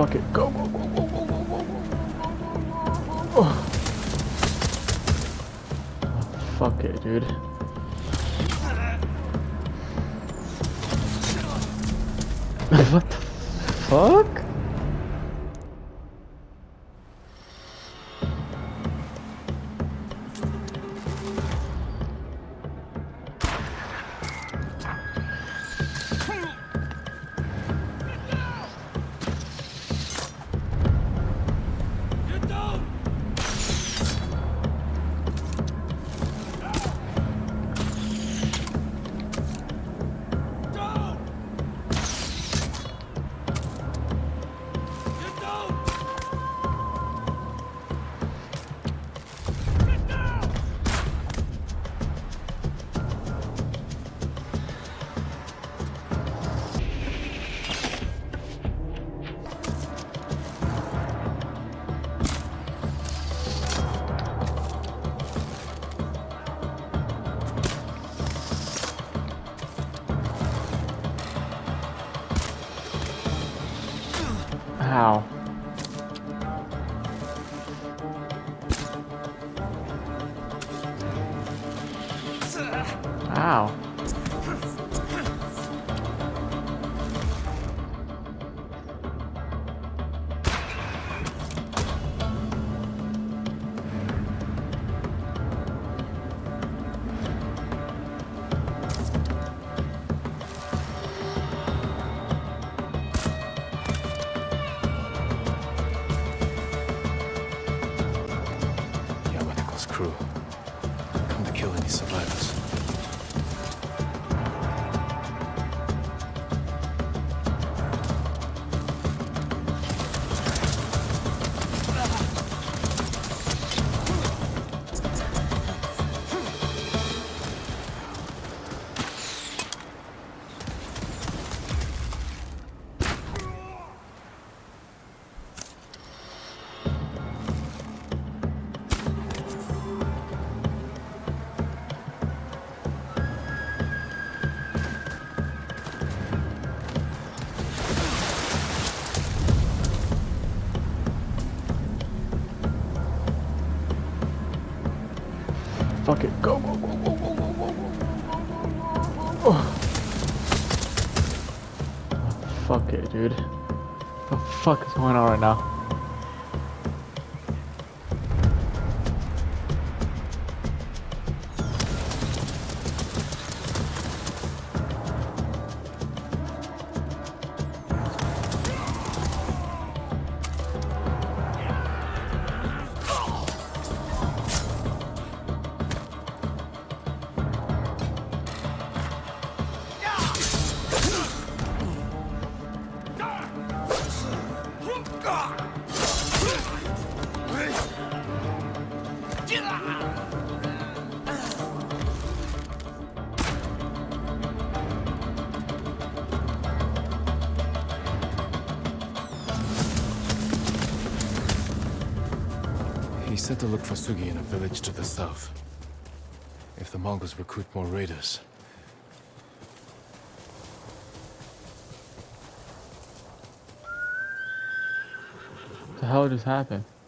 Fuck it. Go, go, go, go, go, go, go, go. Oh. Fuck it, dude. What the fuck? Ow. Ow. Crew. Come to kill any survivors. Fuck it. Go, go, go, go, go, go, go, go. Oh. Fuck it, dude. What the fuck is going on right now? He said to look for Sugi in a village to the south. If the Mongols recruit more raiders. What the hell just happened?